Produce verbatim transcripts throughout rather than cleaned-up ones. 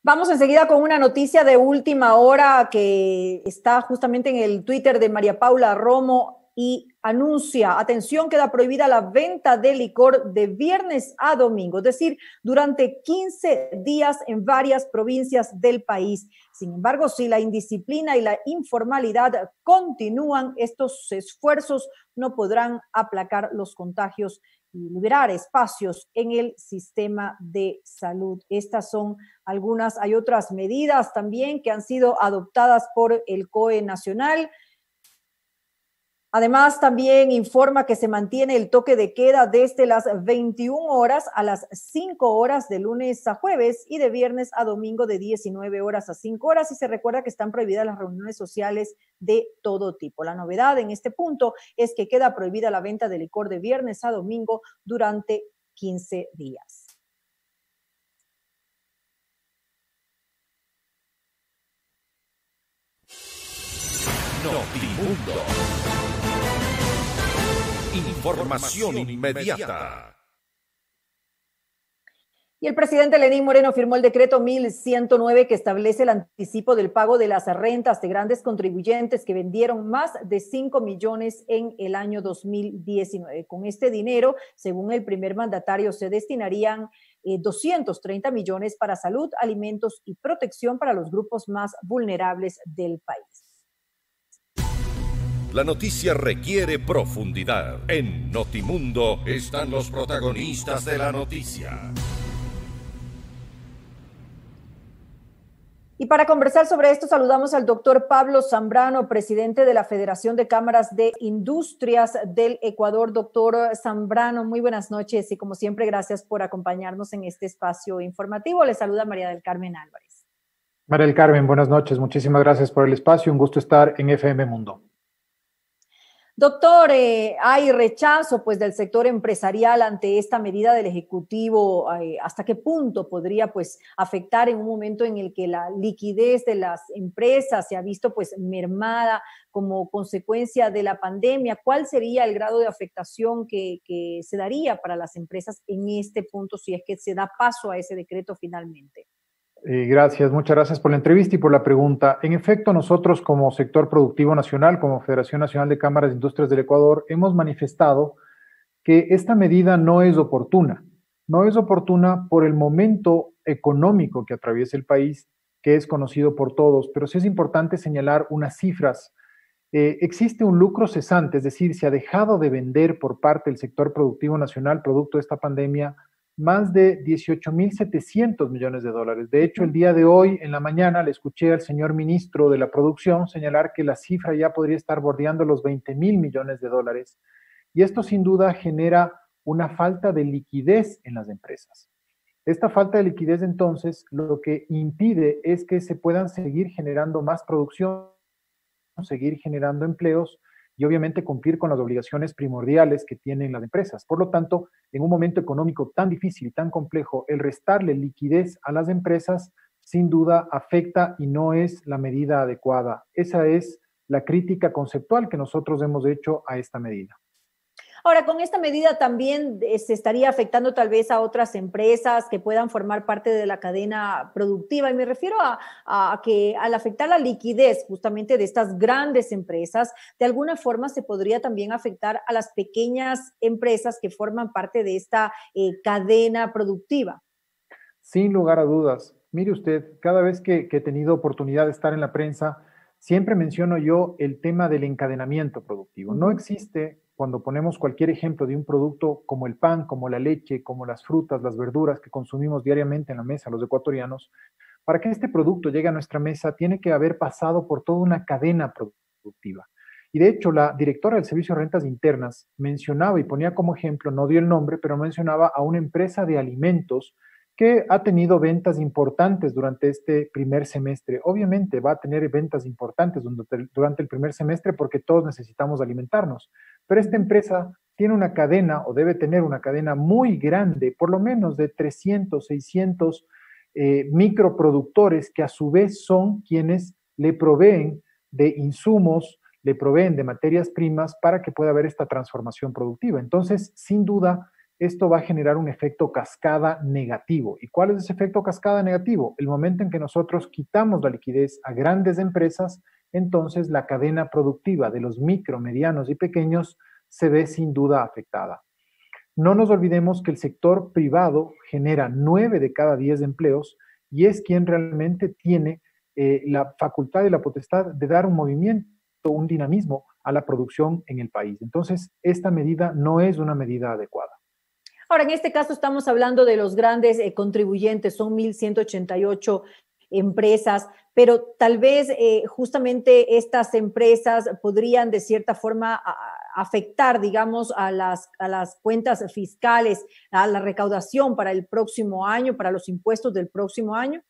Vamos enseguida con una noticia de última hora que está justamente en el Twitter de María Paula Romo y anuncia, atención, queda prohibida la venta de licor de viernes a domingo, es decir, durante quince días en varias provincias del país. Sin embargo, si la indisciplina y la informalidad continúan, estos esfuerzos no podrán aplacar los contagios y liberar espacios en el sistema de salud. Estas son algunas, hay otras medidas también que han sido adoptadas por el C O E nacional. Además, también informa que se mantiene el toque de queda desde las veintiuna horas a las cinco horas de lunes a jueves y de viernes a domingo de diecinueve horas a cinco horas. Y se recuerda que están prohibidas las reuniones sociales de todo tipo. La novedad en este punto es que queda prohibida la venta de licor de viernes a domingo durante quince días. Notimundo. Información inmediata. Y el presidente Lenín Moreno firmó el decreto mil ciento nueve que establece el anticipo del pago de las rentas de grandes contribuyentes que vendieron más de cinco millones en el año dos mil diecinueve. Con este dinero, según el primer mandatario, se destinarían eh, doscientos treinta millones para salud, alimentos y protección para los grupos más vulnerables del país. La noticia requiere profundidad. En Notimundo están los protagonistas de la noticia. Y para conversar sobre esto, saludamos al doctor Pablo Zambrano, presidente de la Federación de Cámaras de Industrias del Ecuador. Doctor Zambrano, muy buenas noches y como siempre, gracias por acompañarnos en este espacio informativo. Le saluda María del Carmen Álvarez. María del Carmen, buenas noches. Muchísimas gracias por el espacio. Un gusto estar en F M Mundo. Doctor, eh, hay rechazo pues del sector empresarial ante esta medida del Ejecutivo. Eh, ¿Hasta qué punto podría pues afectar en un momento en el que la liquidez de las empresas se ha visto pues mermada como consecuencia de la pandemia? ¿Cuál sería el grado de afectación que, que se daría para las empresas en este punto si es que se da paso a ese decreto finalmente? Eh, gracias, muchas gracias por la entrevista y por la pregunta. En efecto, nosotros como sector productivo nacional, como Federación Nacional de Cámaras de Industrias del Ecuador, hemos manifestado que esta medida no es oportuna. No es oportuna por el momento económico que atraviesa el país, que es conocido por todos, pero sí es importante señalar unas cifras. Eh, existe un lucro cesante, es decir, se ha dejado de vender por parte del sector productivo nacional producto de esta pandemia más de dieciocho mil setecientos millones de dólares. De hecho, el día de hoy, en la mañana, le escuché al señor ministro de la Producción señalar que la cifra ya podría estar bordeando los veinte mil millones de dólares. Y esto sin duda genera una falta de liquidez en las empresas. Esta falta de liquidez, entonces, lo que impide es que se puedan seguir generando más producción, seguir generando empleos y obviamente cumplir con las obligaciones primordiales que tienen las empresas. Por lo tanto, en un momento económico tan difícil y tan complejo, el restarle liquidez a las empresas sin duda afecta y no es la medida adecuada. Esa es la crítica conceptual que nosotros hemos hecho a esta medida. Ahora, con esta medida también se estaría afectando tal vez a otras empresas que puedan formar parte de la cadena productiva. Y me refiero a, a que al afectar la liquidez justamente de estas grandes empresas, de alguna forma se podría también afectar a las pequeñas empresas que forman parte de esta eh, cadena productiva. Sin lugar a dudas. Mire usted, cada vez que, que he tenido oportunidad de estar en la prensa, siempre menciono yo el tema del encadenamiento productivo. No existe, cuando ponemos cualquier ejemplo de un producto como el pan, como la leche, como las frutas, las verduras que consumimos diariamente en la mesa los ecuatorianos, para que este producto llegue a nuestra mesa tiene que haber pasado por toda una cadena productiva. Y de hecho, la directora del Servicio de Rentas Internas mencionaba y ponía como ejemplo, no dio el nombre, pero mencionaba a una empresa de alimentos que ha tenido ventas importantes durante este primer semestre. Obviamente va a tener ventas importantes durante el primer semestre porque todos necesitamos alimentarnos. Pero esta empresa tiene una cadena o debe tener una cadena muy grande, por lo menos de trescientos, seiscientos eh, microproductores que a su vez son quienes le proveen de insumos, le proveen de materias primas para que pueda haber esta transformación productiva. Entonces, sin duda, esto va a generar un efecto cascada negativo. ¿Y cuál es ese efecto cascada negativo? El momento en que nosotros quitamos la liquidez a grandes empresas, entonces la cadena productiva de los micro, medianos y pequeños se ve sin duda afectada. No nos olvidemos que el sector privado genera nueve de cada diez empleos y es quien realmente tiene eh, la facultad y la potestad de dar un movimiento, un dinamismo a la producción en el país. Entonces, esta medida no es una medida adecuada. Ahora, en este caso estamos hablando de los grandes eh, contribuyentes, son mil ciento ochenta y ocho empresas, pero tal vez eh, justamente estas empresas podrían de cierta forma a, afectar, digamos, a las, a las cuentas fiscales, a la recaudación para el próximo año, para los impuestos del próximo año.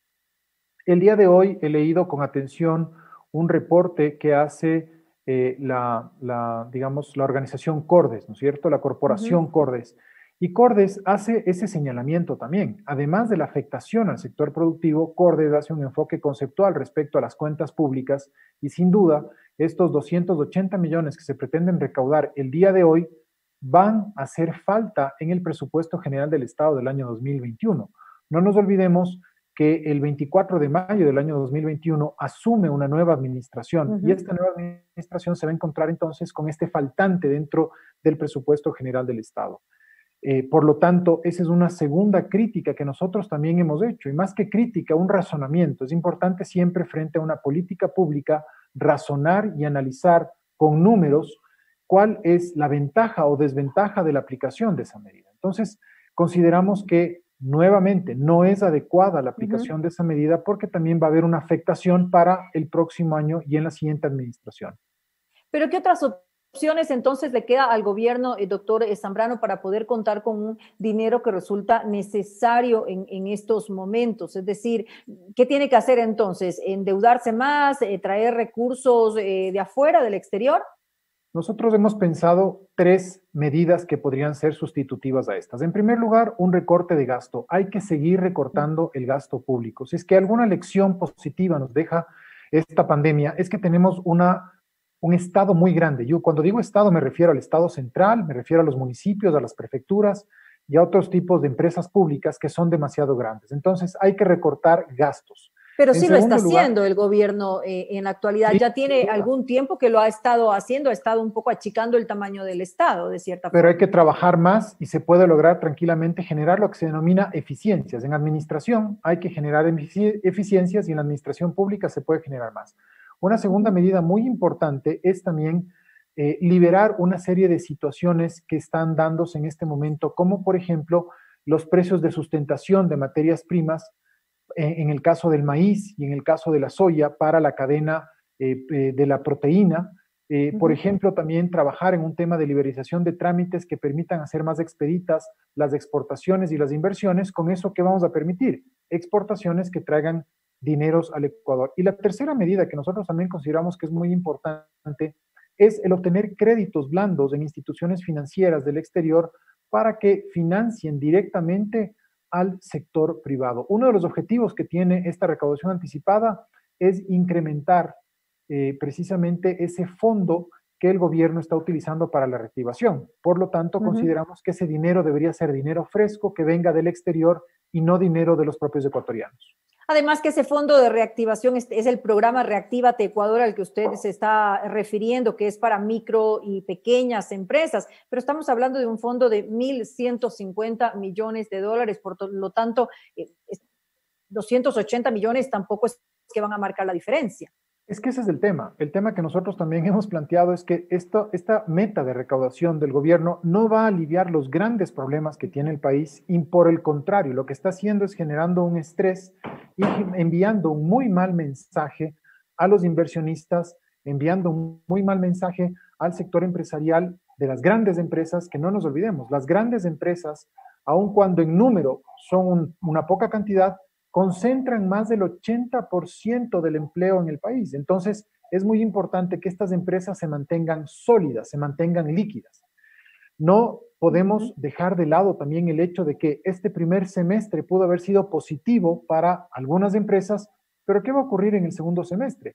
El día de hoy he leído con atención un reporte que hace eh, la, la, digamos, la organización Cordes, ¿no es cierto? La corporación uh-huh. Cordes. Y Cordes hace ese señalamiento también. Además de la afectación al sector productivo, Cordes hace un enfoque conceptual respecto a las cuentas públicas y sin duda estos doscientos ochenta millones que se pretenden recaudar el día de hoy van a hacer falta en el presupuesto general del Estado del año dos mil veintiuno. No nos olvidemos que el veinticuatro de mayo del año dos mil veintiuno asume una nueva administración uh-huh. y esta nueva administración se va a encontrar entonces con este faltante dentro del presupuesto general del Estado. Eh, por lo tanto, esa es una segunda crítica que nosotros también hemos hecho, y más que crítica, un razonamiento. Es importante siempre frente a una política pública razonar y analizar con números cuál es la ventaja o desventaja de la aplicación de esa medida. Entonces, consideramos que nuevamente no es adecuada la aplicación uh-huh. de esa medida porque también va a haber una afectación para el próximo año y en la siguiente administración. ¿Pero qué otras opciones entonces le queda al gobierno, eh, doctor Zambrano, para poder contar con un dinero que resulta necesario en, en estos momentos? Es decir, ¿qué tiene que hacer entonces? ¿Endeudarse más? Eh, ¿Traer recursos eh, de afuera, del exterior? Nosotros hemos pensado tres medidas que podrían ser sustitutivas a estas. En primer lugar, un recorte de gasto. Hay que seguir recortando el gasto público. Si es que alguna lección positiva nos deja esta pandemia, es que tenemos una un estado muy grande. Yo cuando digo estado me refiero al estado central, me refiero a los municipios, a las prefecturas y a otros tipos de empresas públicas que son demasiado grandes. Entonces hay que recortar gastos. Pero sí lo está haciendo el gobierno eh, en la actualidad. Ya tiene algún tiempo que lo ha estado haciendo, ha estado un poco achicando el tamaño del Estado, de cierta forma. Pero hay que trabajar más y se puede lograr tranquilamente generar lo que se denomina eficiencias. En administración hay que generar eficiencias y en la administración pública se puede generar más. Una segunda medida muy importante es también eh, liberar una serie de situaciones que están dándose en este momento, como por ejemplo los precios de sustentación de materias primas, eh, en el caso del maíz y en el caso de la soya para la cadena eh, eh, de la proteína. Eh, uh-huh. Por ejemplo, también trabajar en un tema de liberalización de trámites que permitan hacer más expeditas las exportaciones y las inversiones. Con eso, ¿qué vamos a permitir? Exportaciones que traigan dineros al Ecuador. Y la tercera medida que nosotros también consideramos que es muy importante es el obtener créditos blandos en instituciones financieras del exterior para que financien directamente al sector privado. Uno de los objetivos que tiene esta recaudación anticipada es incrementar eh, precisamente ese fondo que el gobierno está utilizando para la reactivación. Por lo tanto, uh-huh. consideramos que ese dinero debería ser dinero fresco que venga del exterior y no dinero de los propios ecuatorianos. Además que ese fondo de reactivación es, es el programa Reactívate Ecuador al que usted se está refiriendo, que es para micro y pequeñas empresas, pero estamos hablando de un fondo de mil ciento cincuenta millones de dólares, por lo tanto, eh, doscientos ochenta millones tampoco es que van a marcar la diferencia. Es que ese es el tema. El tema que nosotros también hemos planteado es que esto, esta meta de recaudación del gobierno no va a aliviar los grandes problemas que tiene el país y por el contrario, lo que está haciendo es generando un estrés y enviando un muy mal mensaje a los inversionistas, enviando un muy mal mensaje al sector empresarial de las grandes empresas, que no nos olvidemos, las grandes empresas, aun cuando en número son un, una poca cantidad, concentran más del ochenta por ciento del empleo en el país. Entonces, es muy importante que estas empresas se mantengan sólidas, se mantengan líquidas. No podemos dejar de lado también el hecho de que este primer semestre pudo haber sido positivo para algunas empresas, pero ¿qué va a ocurrir en el segundo semestre?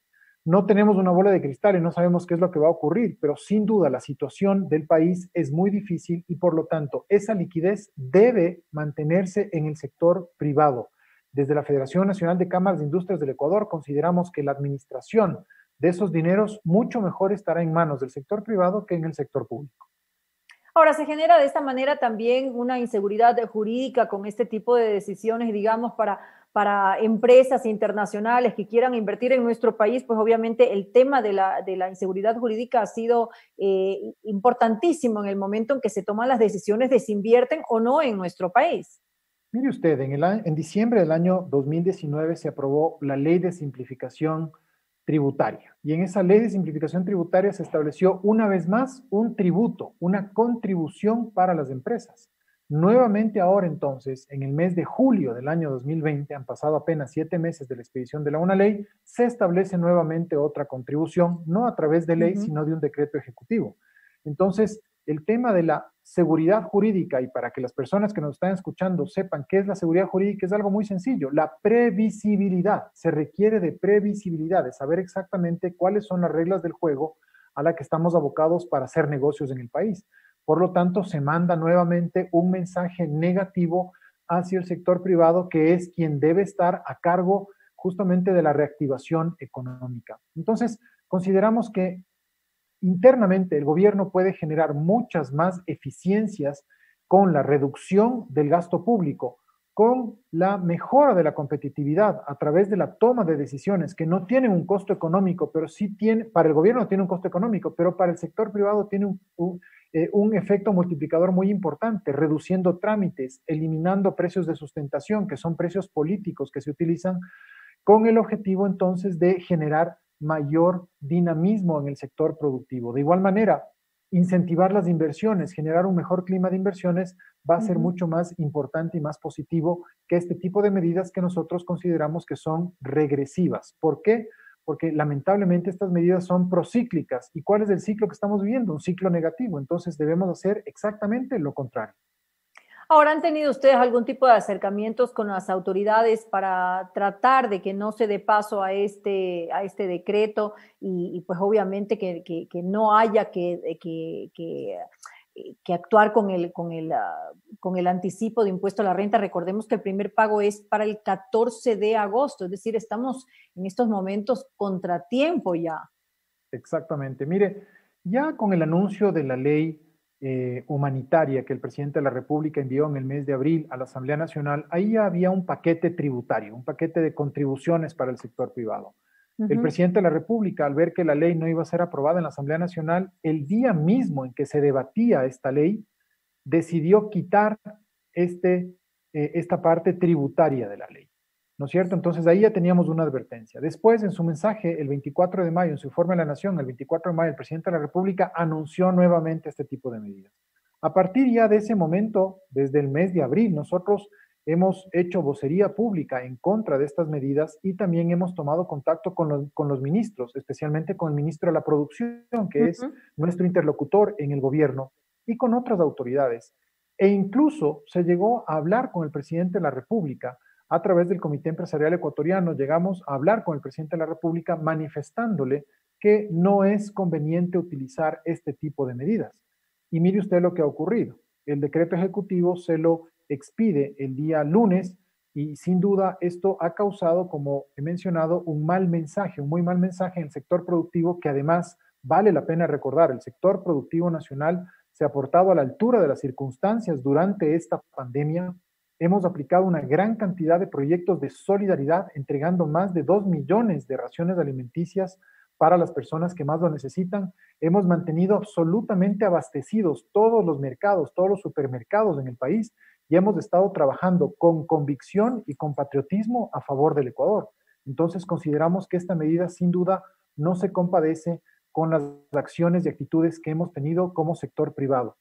No tenemos una bola de cristal y no sabemos qué es lo que va a ocurrir, pero sin duda la situación del país es muy difícil y por lo tanto esa liquidez debe mantenerse en el sector privado. Desde la Federación Nacional de Cámaras de Industrias del Ecuador consideramos que la administración de esos dineros mucho mejor estará en manos del sector privado que en el sector público. Ahora, se genera de esta manera también una inseguridad jurídica con este tipo de decisiones, digamos, para, para empresas internacionales que quieran invertir en nuestro país, pues obviamente el tema de la, de la inseguridad jurídica ha sido eh, importantísimo en el momento en que se toman las decisiones de si invierten o no en nuestro país. Mire usted, en, el, en diciembre del año dos mil diecinueve se aprobó la Ley de Simplificación Tributaria. Y en esa Ley de Simplificación Tributaria se estableció una vez más un tributo, una contribución para las empresas. Nuevamente ahora entonces, en el mes de julio del año dos mil veinte, han pasado apenas siete meses de la expedición de la una ley, se establece nuevamente otra contribución, no a través de ley, uh-huh. sino de un decreto ejecutivo. Entonces, el tema de la seguridad jurídica, y para que las personas que nos están escuchando sepan qué es la seguridad jurídica, es algo muy sencillo. La previsibilidad, se requiere de previsibilidad, de saber exactamente cuáles son las reglas del juego a la que estamos abocados para hacer negocios en el país. Por lo tanto, se manda nuevamente un mensaje negativo hacia el sector privado, que es quien debe estar a cargo justamente de la reactivación económica. Entonces, consideramos que internamente el gobierno puede generar muchas más eficiencias con la reducción del gasto público, con la mejora de la competitividad a través de la toma de decisiones que no tienen un costo económico, pero sí tiene, para el gobierno tiene un costo económico, pero para el sector privado tiene un, un, eh, un efecto multiplicador muy importante, reduciendo trámites, eliminando precios de sustentación, que son precios políticos que se utilizan con el objetivo entonces de generar mayor dinamismo en el sector productivo. De igual manera, incentivar las inversiones, generar un mejor clima de inversiones va a ser uh-huh. mucho más importante y más positivo que este tipo de medidas que nosotros consideramos que son regresivas. ¿Por qué? Porque lamentablemente estas medidas son procíclicas. ¿Y cuál es el ciclo que estamos viviendo? Un ciclo negativo. Entonces debemos hacer exactamente lo contrario. Ahora, ¿han tenido ustedes algún tipo de acercamientos con las autoridades para tratar de que no se dé paso a este, a este decreto y, y pues obviamente que, que, que no haya que, que, que, que actuar con el, con, el, uh, con el anticipo de impuesto a la renta? Recordemos que el primer pago es para el catorce de agosto, es decir, estamos en estos momentos contratiempo ya. Exactamente. Mire, ya con el anuncio de la ley Eh, humanitaria que el presidente de la República envió en el mes de abril a la Asamblea Nacional, ahí ya había un paquete tributario, un paquete de contribuciones para el sector privado. Uh-huh. El presidente de la República, al ver que la ley no iba a ser aprobada en la Asamblea Nacional, el día mismo en que se debatía esta ley, decidió quitar este, eh, esta parte tributaria de la ley. ¿No es cierto? Entonces ahí ya teníamos una advertencia. Después, en su mensaje, el veinticuatro de mayo, en su informe a la Nación, el veinticuatro de mayo, el presidente de la República anunció nuevamente este tipo de medidas. A partir ya de ese momento, desde el mes de abril, nosotros hemos hecho vocería pública en contra de estas medidas y también hemos tomado contacto con los, con los ministros, especialmente con el ministro de la Producción, que uh-huh. es nuestro interlocutor en el gobierno, y con otras autoridades. E incluso se llegó a hablar con el presidente de la República. A través del Comité Empresarial Ecuatoriano llegamos a hablar con el presidente de la República manifestándole que no es conveniente utilizar este tipo de medidas. Y mire usted lo que ha ocurrido. El decreto ejecutivo se lo expide el día lunes y sin duda esto ha causado, como he mencionado, un mal mensaje, un muy mal mensaje en el sector productivo que además vale la pena recordar. El sector productivo nacional se ha portado a la altura de las circunstancias durante esta pandemia. Hemos aplicado una gran cantidad de proyectos de solidaridad, entregando más de dos millones de raciones alimenticias para las personas que más lo necesitan. Hemos mantenido absolutamente abastecidos todos los mercados, todos los supermercados en el país y hemos estado trabajando con convicción y con patriotismo a favor del Ecuador. Entonces consideramos que esta medida sin duda no se compadece con las acciones y actitudes que hemos tenido como sector privado.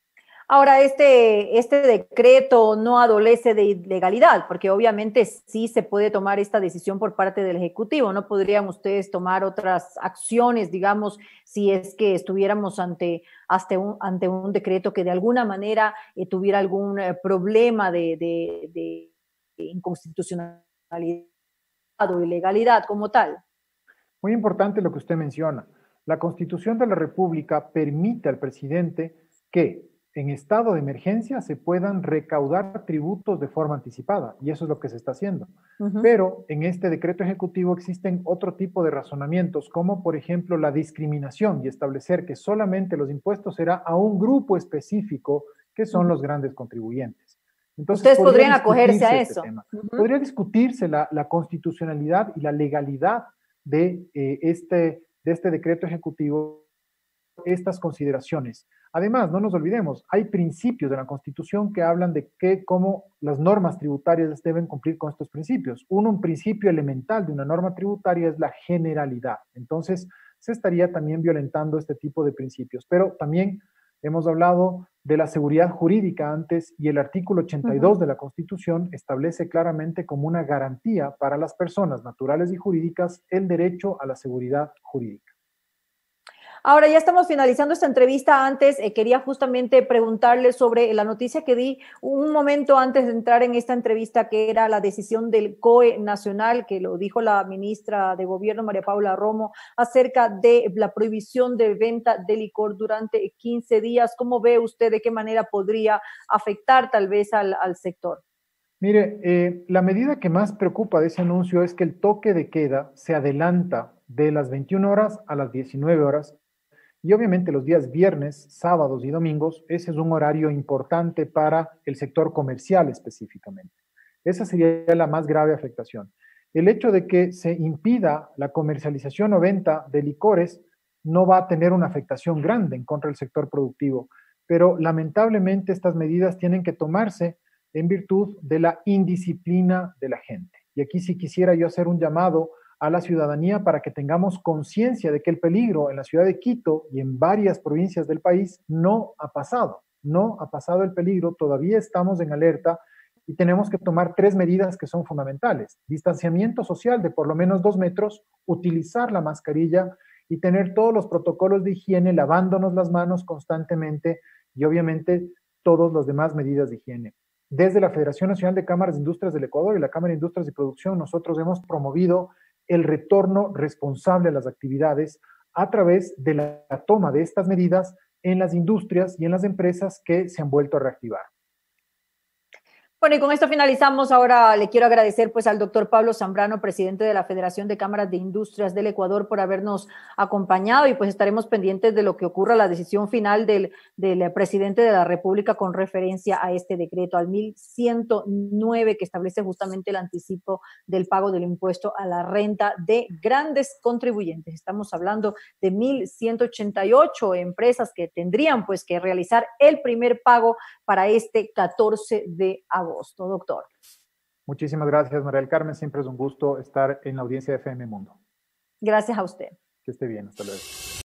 Ahora, este, este decreto no adolece de ilegalidad, porque obviamente sí se puede tomar esta decisión por parte del Ejecutivo. ¿No podrían ustedes tomar otras acciones, digamos, si es que estuviéramos ante, ante, un, ante un decreto que de alguna manera eh, tuviera algún eh, problema de, de, de inconstitucionalidad o ilegalidad como tal? Muy importante lo que usted menciona. La Constitución de la República permite al presidente que en estado de emergencia se puedan recaudar tributos de forma anticipada, y eso es lo que se está haciendo. Uh-huh. Pero en este decreto ejecutivo existen otro tipo de razonamientos, como por ejemplo la discriminación y establecer que solamente los impuestos será a un grupo específico, que son uh-huh. los grandes contribuyentes. Entonces, ¿ustedes podrían acogerse a eso? Este uh-huh. Podría discutirse la, la constitucionalidad y la legalidad de, eh, este, de este decreto ejecutivo, estas consideraciones. Además, no nos olvidemos, hay principios de la Constitución que hablan de que, cómo las normas tributarias deben cumplir con estos principios. Uno, un principio elemental de una norma tributaria es la generalidad. Entonces, se estaría también violentando este tipo de principios. Pero también hemos hablado de la seguridad jurídica antes, y el artículo ochenta y dos uh-huh. de la Constitución establece claramente como una garantía para las personas naturales y jurídicas el derecho a la seguridad jurídica. Ahora ya estamos finalizando esta entrevista. Antes eh, quería justamente preguntarle sobre la noticia que di un momento antes de entrar en esta entrevista, que era la decisión del C O E nacional, que lo dijo la ministra de Gobierno, María Paula Romo, acerca de la prohibición de venta de licor durante quince días. ¿Cómo ve usted de qué manera podría afectar tal vez al, al sector? Mire, eh, la medida que más preocupa de ese anuncio es que el toque de queda se adelanta de las veintiuna horas a las diecinueve horas. Y obviamente los días viernes, sábados y domingos, ese es un horario importante para el sector comercial específicamente. Esa sería la más grave afectación. El hecho de que se impida la comercialización o venta de licores no va a tener una afectación grande en contra del sector productivo, pero lamentablemente estas medidas tienen que tomarse en virtud de la indisciplina de la gente. Y aquí sí quisiera yo hacer un llamado a la ciudadanía para que tengamos conciencia de que el peligro en la ciudad de Quito y en varias provincias del país no ha pasado, no ha pasado el peligro, todavía estamos en alerta y tenemos que tomar tres medidas que son fundamentales: distanciamiento social de por lo menos dos metros, utilizar la mascarilla y tener todos los protocolos de higiene, lavándonos las manos constantemente, y obviamente todas las demás medidas de higiene. Desde la Federación Nacional de Cámaras de Industrias del Ecuador y la Cámara de Industrias y Producción, nosotros hemos promovido el retorno responsable a las actividades a través de la toma de estas medidas en las industrias y en las empresas que se han vuelto a reactivar. Bueno, y con esto finalizamos. Ahora le quiero agradecer pues al doctor Pablo Zambrano, presidente de la Federación de Cámaras de Industrias del Ecuador, por habernos acompañado, y pues estaremos pendientes de lo que ocurra, la decisión final del, del presidente de la República con referencia a este decreto, al mil ciento nueve, que establece justamente el anticipo del pago del impuesto a la renta de grandes contribuyentes. Estamos hablando de mil ciento ochenta y ocho empresas que tendrían pues que realizar el primer pago para este catorce de agosto. Doctor. Muchísimas gracias, María del Carmen. Siempre es un gusto estar en la audiencia de F M Mundo. Gracias a usted. Que esté bien. Hasta luego.